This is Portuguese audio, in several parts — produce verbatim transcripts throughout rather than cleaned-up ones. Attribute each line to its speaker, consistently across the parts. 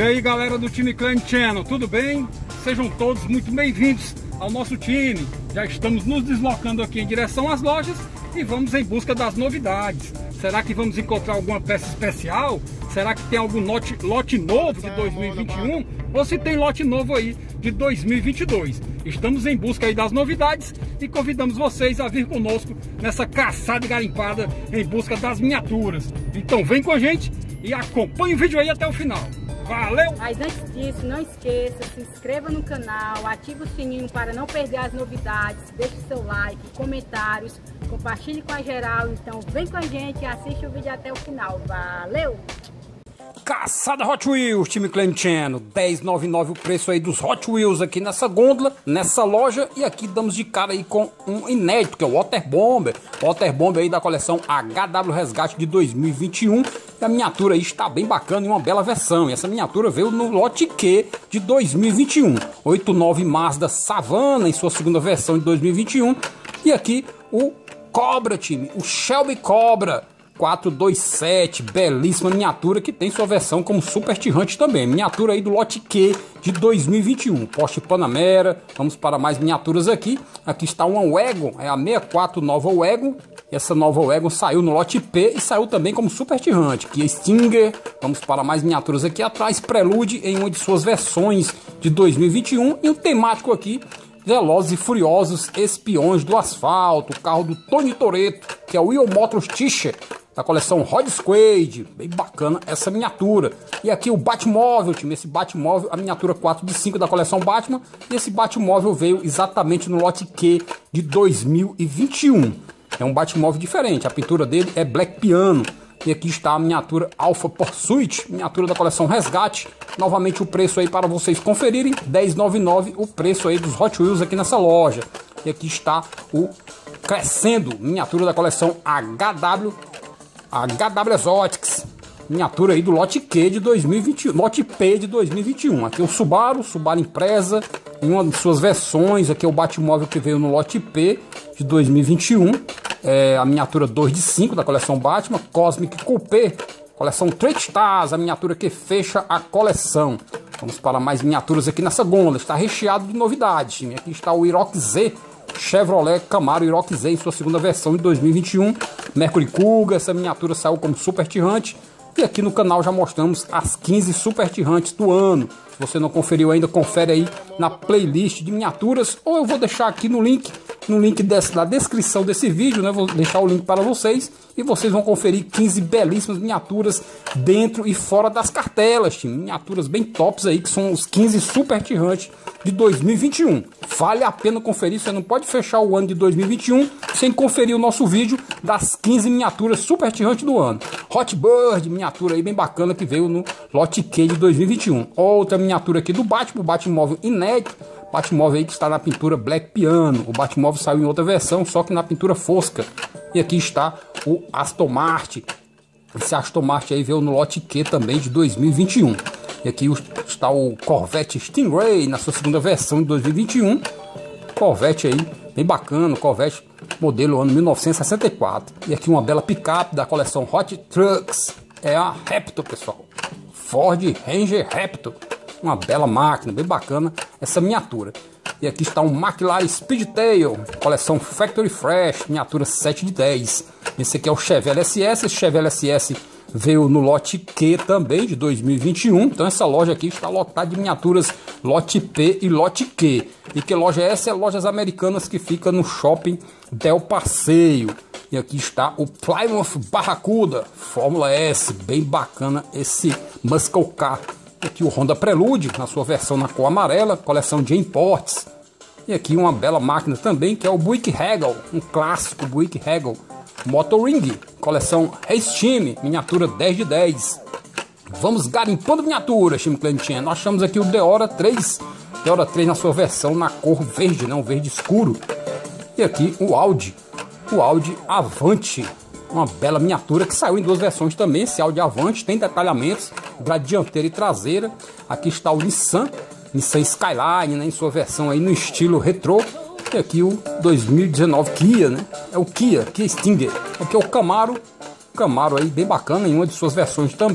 Speaker 1: aí, galera do time Clan Channel, tudo bem? Sejam todos muito bem-vindos ao nosso time. Já estamos nos deslocando aqui em direção às lojas e vamos em busca das novidades. Será que vamos encontrar alguma peça especial? Será que tem algum lote, lote novo de dois mil e vinte e um? Ou se tem lote novo aí de dois mil e vinte e dois? Estamos em busca aí das novidades e convidamos vocês a vir conosco nessa caçada e garimpada em busca das miniaturas. Então vem com a gente e acompanhe o vídeo aí até o final. Valeu!
Speaker 2: Mas antes disso, não esqueça, se inscreva no canal, ative o sininho para não perder as novidades, deixe seu like, comentários, compartilhe com a geral. Então vem com a gente e assiste o vídeo até o final. Valeu!
Speaker 1: Caçada Hot Wheels, time Clan Channel, dez reais e noventa e nove centavos o preço aí dos Hot Wheels aqui nessa gôndola, nessa loja. E aqui damos de cara aí com um inédito, que é o Water Bomber. Water Bomber aí da coleção H W Resgate de dois mil e vinte e um. E a miniatura aí está bem bacana e uma bela versão. E essa miniatura veio no lote Q de dois mil e vinte e um. oitenta e nove Mazda Savana em sua segunda versão de dois mil e vinte e um. E aqui o Cobra, time, o Shelby Cobra quatrocentos e vinte e sete, belíssima miniatura que tem sua versão como Super Tirante também. Miniatura aí do lote Q de dois mil e vinte e um. Porsche Panamera. Vamos para mais miniaturas aqui. Aqui está uma Wagon, é a sessenta e quatro nova Wagon. Essa nova Wagon saiu no lote P e saiu também como Super Tirante. Aqui é Stinger. Vamos para mais miniaturas aqui atrás. Prelude em uma de suas versões de dois mil e vinte e um. E um temático aqui, Velozes e Furiosos Espiões do Asfalto, o carro do Tony Toretto, que é o Will Motors T-shirt da coleção Hot Squad. Bem bacana essa miniatura. E aqui o Batmóvel, time, esse Batmóvel, a miniatura quatro de cinco da coleção Batman. E esse Batmóvel veio exatamente no lote Q de dois mil e vinte e um. É um Batmóvel diferente, a pintura dele é Black Piano. E aqui está a miniatura Alpha Pursuit, miniatura da coleção Resgate. Novamente o preço aí para vocês conferirem, dez reais e noventa e nove centavos o preço aí dos Hot Wheels aqui nessa loja. E aqui está o Crescendo, miniatura da coleção H W, H W Exotics, miniatura aí do lote Q de dois mil e vinte e um, lote P de dois mil e vinte e um. Aqui o Subaru, Subaru Impreza, em uma de suas versões. Aqui é o Batmóvel que veio no lote P de dois mil e vinte e um. É a miniatura dois de cinco da coleção Batman. Cosmic Coupé, coleção Trade Stars, a miniatura que fecha a coleção. Vamos para mais miniaturas aqui nessa gôndola. Está recheado de novidades. Aqui está o Iroq Z, Chevrolet Camaro Iroq Z em sua segunda versão de dois mil e vinte e um. Mercury Cougar, essa miniatura saiu como Super Tirante. E aqui no canal já mostramos as quinze Super Tirantes do ano. Se você não conferiu ainda, confere aí na playlist de miniaturas, ou eu vou deixar aqui no link, no link desse, da descrição desse vídeo, né? Vou deixar o link para vocês e vocês vão conferir quinze belíssimas miniaturas dentro e fora das cartelas, time. Miniaturas bem tops aí, que são os quinze Super Tirantes de dois mil e vinte e um. Vale a pena conferir, você não pode fechar o ano de dois mil e vinte e um sem conferir o nosso vídeo das quinze miniaturas Super Tirante do ano. Hot Bird, miniatura aí bem bacana que veio no lote Q de dois mil e vinte e um. Outra miniatura aqui do Batman, o Batmóvel inédito. Batmóvel aí que está na pintura Black Piano. O Batmóvel saiu em outra versão, só que na pintura fosca. E aqui está o Aston Martin. Esse Aston Martin aí veio no lote Q também de dois mil e vinte e um. E aqui está o Corvette Stingray na sua segunda versão de dois mil e vinte e um. Corvette aí, bem bacana, Corvette modelo ano mil novecentos e sessenta e quatro. E aqui uma bela picape da coleção Hot Trucks. É a Raptor, pessoal. Ford Ranger Raptor. Uma bela máquina, bem bacana essa miniatura. E aqui está um McLaren Speedtail, coleção Factory Fresh, miniatura sete de dez. Esse aqui é o Chevy L S S, esse Chevy L S S veio no lote Q também de dois mil e vinte e um. Então essa loja aqui está lotada de miniaturas lote P e lote Q. E que loja é essa? É Lojas Americanas, que fica no shopping Del Passeio. E aqui está o Plymouth Barracuda Fórmula S, bem bacana esse Muscle Car. Aqui o Honda Prelude, na sua versão na cor amarela, coleção de imports. E aqui uma bela máquina também, que é o Buick Regal, um clássico Buick Regal. Motoring, coleção Race Team, miniatura dez de dez. Vamos garimpando miniaturas, time Clan Channel. Nós achamos aqui o Deora três, Deora três na sua versão na cor verde, não, verde escuro. E aqui o Audi, o Audi Avante. Uma bela miniatura que saiu em duas versões também. Esse Audi Avante tem detalhamentos, grade dianteira e traseira. Aqui está o Nissan, Nissan Skyline, né, em sua versão aí no estilo retrô. E aqui o dois mil e dezenove Kia, né? É o Kia, Kia Stinger. Aqui é o Camaro, Camaro aí bem bacana em uma de suas versões também.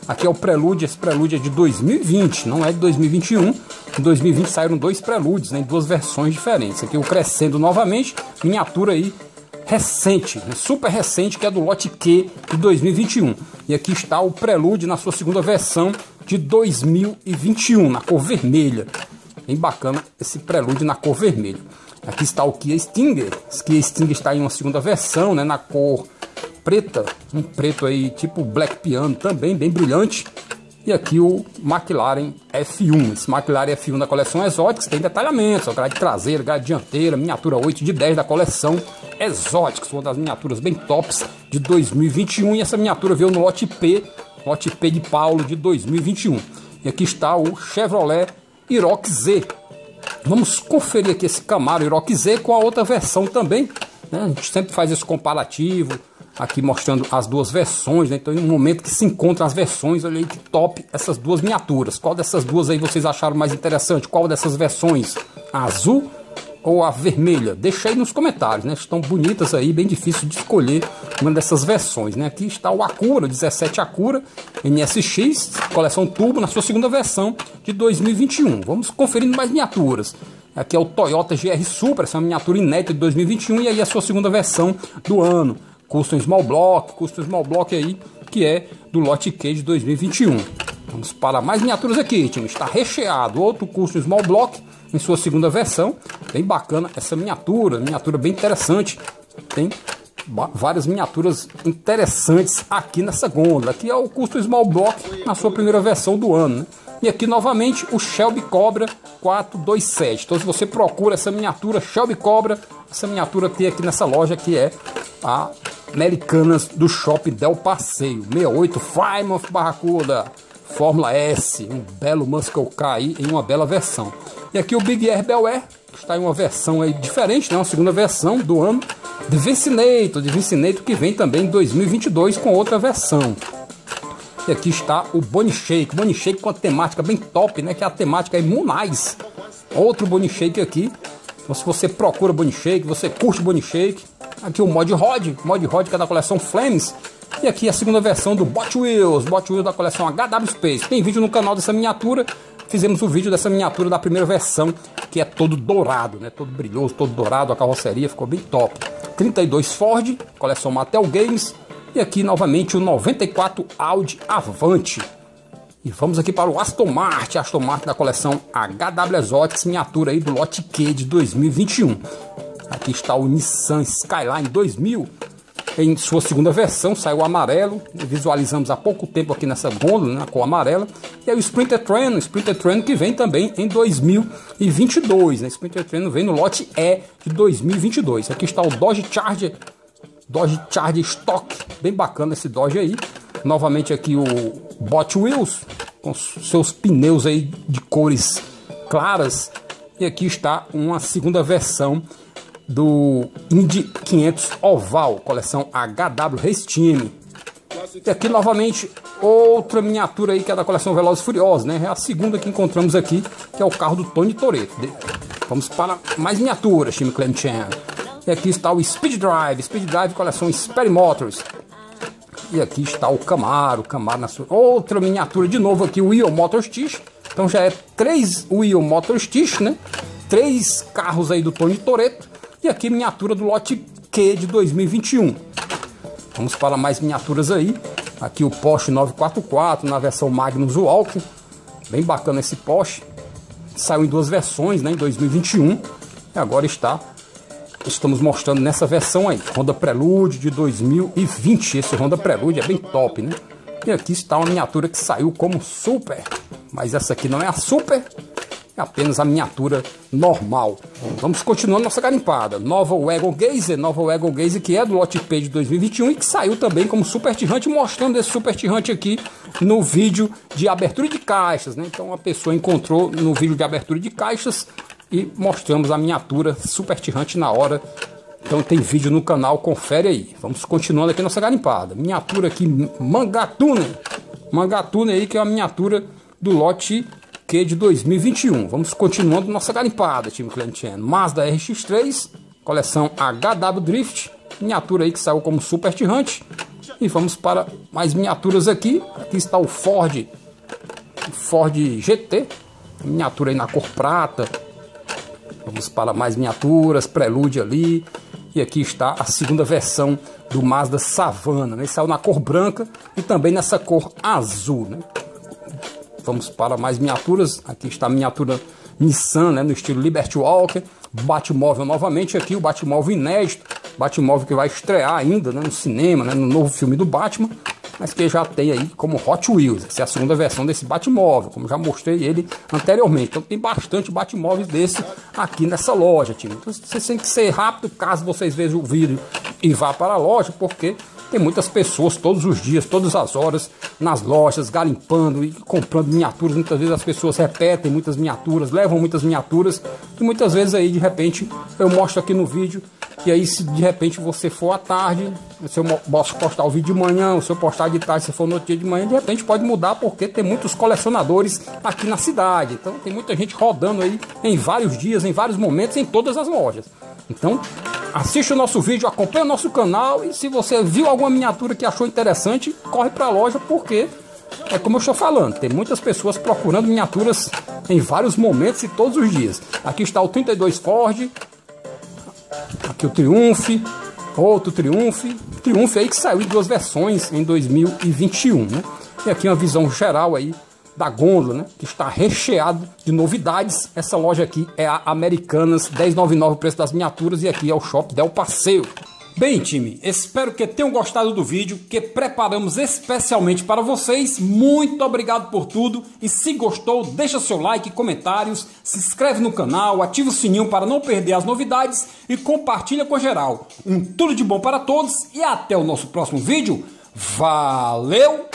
Speaker 1: Aqui é o Prelude, esse Prelude é de dois mil e vinte, não é de dois mil e vinte e um. Em dois mil e vinte saíram dois Preludes, né, em duas versões diferentes. Aqui o Crescendo novamente, miniatura aí recente, né, super recente, que é do lote Q de dois mil e vinte e um. E aqui está o Prelude na sua segunda versão de dois mil e vinte e um, na cor vermelha. Bem bacana esse Prelude na cor vermelha. Aqui está o Kia Stinger. Esse Kia Stinger está em uma segunda versão, né, na cor preta, um preto aí tipo Black Piano, também bem brilhante. E aqui o McLaren F um. Esse McLaren F um da coleção Exotics tem detalhamentos, ó, grade traseira, grade dianteira, miniatura oito de dez da coleção Exotics, uma das miniaturas bem tops de dois mil e vinte e um. E essa miniatura veio no lote P, lote P de Paulo de dois mil e vinte e um. E aqui está o Chevrolet Iroq Z. Vamos conferir aqui esse Camaro Iroq Z com a outra versão também, né? A gente sempre faz esse comparativo aqui mostrando as duas versões, né? Então em um momento que se encontram as versões, olha aí que top essas duas miniaturas. Qual dessas duas aí vocês acharam mais interessante? Qual dessas versões? A azul ou a vermelha? Deixa aí nos comentários, né? Estão bonitas aí, bem difícil de escolher uma dessas versões, né? Aqui está o Acura, dezessete Acura N S X, coleção Turbo, na sua segunda versão de dois mil e vinte e um. Vamos conferindo mais miniaturas. Aqui é o Toyota G R Supra, essa é uma miniatura inédita de dois mil e vinte e um, e aí a sua segunda versão do ano. Custom Small Block, Custom Small Block aí, que é do lote Q de dois mil e vinte e um. Vamos para mais miniaturas aqui, time. Está recheado, outro Custom Small Block em sua segunda versão. Bem bacana essa miniatura, miniatura bem interessante. Tem várias miniaturas interessantes aqui nessa gôndola. Aqui é o Custom Small Block na sua primeira versão do ano, né? E aqui novamente o Shelby Cobra quatrocentos e vinte e sete. Então se você procura essa miniatura Shelby Cobra, essa miniatura tem aqui nessa loja, que é a Americanas do Shopping Del Passeio. sessenta e oito Plymouth Barracuda Fórmula S, um belo Muscle Car aí em uma bela versão. E aqui o Big Air Bel Air, que está em uma versão aí diferente, né? Uma segunda versão do ano. De Vincinator, de Vincinator, que vem também em dois mil e vinte e dois com outra versão. E aqui está o Bonnie Shake, Bonnie Shake com a temática bem top, né? Que é a temática aí Mooneyes. Outro Bonnie Shake aqui. Então, se você procura Bonnie Shake, você curte Bonnie Shake. Aqui o Mod Rod, Mod Rod que é da coleção Flames. E aqui a segunda versão do Bot Wheels, Bot Wheels da coleção H W Space. Tem vídeo no canal dessa miniatura. Fizemos o vídeo dessa miniatura da primeira versão, que é todo dourado, né? Todo brilhoso, todo dourado, a carroceria ficou bem top. trinta e dois Ford, coleção Mattel Games. E aqui novamente o noventa e quatro Audi Avante. E vamos aqui para o Aston Martin, Aston Martin da coleção H W Exotics, miniatura aí do lote Q de dois mil e vinte e um. Aqui está o Nissan Skyline dois mil, em sua segunda versão, saiu amarelo, visualizamos há pouco tempo aqui nessa gôndola, né, na cor amarela. E aí o Sprinter Treno, Sprinter Treno que vem também em dois mil e vinte e dois, né? Sprinter Treno vem no lote E de dois mil e vinte e dois. Aqui está o Dodge Charger, Dodge Charger Stock, bem bacana esse Dodge aí. Novamente aqui o Bot Wheels, com seus pneus aí de cores claras. E aqui está uma segunda versão do Indy quinhentos Oval, coleção H W Race Team. E aqui novamente outra miniatura aí que é da coleção Velozes e Furiosos, né? É a segunda que encontramos aqui, que é o carro do Tony Toretto. Vamos para mais miniaturas, time Clem Chan. E aqui está o Speed Drive, Speed Drive coleção Sperry Motors. E aqui está o Camaro, Camaro na sua outra miniatura de novo aqui, o Wheel Motor Stitch. Então já é três Wheel Motor Stitch, né? Três carros aí do Tony Toretto. E aqui miniatura do lote Q de dois mil e vinte e um. Vamos para mais miniaturas aí. Aqui o Porsche novecentos e quarenta e quatro na versão Magnus Walk. Bem bacana esse Porsche. Saiu em duas versões, né, em dois mil e vinte e um. E agora está, estamos mostrando nessa versão aí. Honda Prelude de dois mil e vinte. Esse Honda Prelude é bem top, né? E aqui está uma miniatura que saiu como Super. Mas essa aqui não é a Super. É apenas a miniatura normal. Vamos continuando nossa garimpada. Nova Wagon Gazer, Nova Wagon Gazer que é do lote P de dois mil e vinte e um e que saiu também como Super Tirante, mostrando esse Super Tirante aqui no vídeo de abertura de caixas, né? Então a pessoa encontrou no vídeo de abertura de caixas e mostramos a miniatura Super Tirante na hora. Então tem vídeo no canal, confere aí. Vamos continuando aqui nossa garimpada. Miniatura aqui Mangatune. Mangatune aí que é a miniatura do lote Q de dois mil e vinte e um. Vamos continuando nossa garimpada, time Clan Chan. Mazda R X três, coleção H W Drift, miniatura aí que saiu como Super Tirante. E vamos para mais miniaturas aqui. Aqui está o Ford, Ford G T, miniatura aí na cor prata. Vamos para mais miniaturas, Prelude ali. E aqui está a segunda versão do Mazda Savana, né? Ele saiu na cor branca e também nessa cor azul, né? Vamos para mais miniaturas. Aqui está a miniatura Nissan, né? No estilo Liberty Walker. Batmóvel novamente aqui, o Batmóvel inédito. Batmóvel que vai estrear ainda, né? No cinema, né? No novo filme do Batman. Mas que já tem aí como Hot Wheels. Essa é a segunda versão desse Batmóvel, como já mostrei ele anteriormente. Então tem bastante Batmóveis desse aqui nessa loja, time. Então vocês têm que ser rápido caso vocês vejam o vídeo e vá para a loja, porque tem muitas pessoas todos os dias, todas as horas, nas lojas, garimpando e comprando miniaturas. Muitas vezes as pessoas repetem muitas miniaturas, levam muitas miniaturas. E muitas vezes aí, de repente, eu mostro aqui no vídeo. E aí, se de repente você for à tarde, se eu posso postar o vídeo de manhã, se eu postar de tarde, se for no outro dia de manhã, de repente pode mudar, porque tem muitos colecionadores aqui na cidade. Então tem muita gente rodando aí em vários dias, em vários momentos, em todas as lojas. Então, assiste o nosso vídeo, acompanha o nosso canal, e se você viu alguma miniatura que achou interessante, corre para a loja, porque é como eu estou falando, tem muitas pessoas procurando miniaturas em vários momentos e todos os dias. Aqui está o trinta e dois Ford, aqui o Triumph, outro Triumph, Triumph aí que saiu em duas versões em dois mil e vinte e um, né? E aqui uma visão geral aí da gôndola, né? Que está recheado de novidades. Essa loja aqui é a Americanas, dez e noventa e nove o preço das miniaturas, e aqui é o Shopping Del Passeio. Bem, time, espero que tenham gostado do vídeo que preparamos especialmente para vocês. Muito obrigado por tudo, e se gostou, deixa seu like, comentários, se inscreve no canal, ativa o sininho para não perder as novidades e compartilha com geral. Um tudo de bom para todos e até o nosso próximo vídeo. Valeu!